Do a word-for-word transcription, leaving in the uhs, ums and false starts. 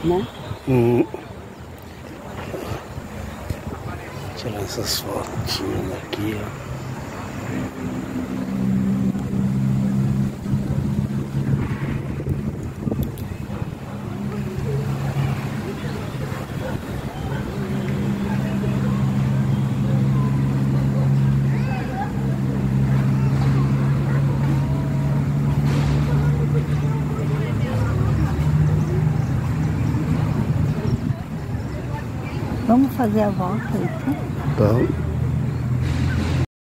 né? Hum. Tirar essas fotinhas daqui, ó. Vamos fazer a volta aí, tá? Então.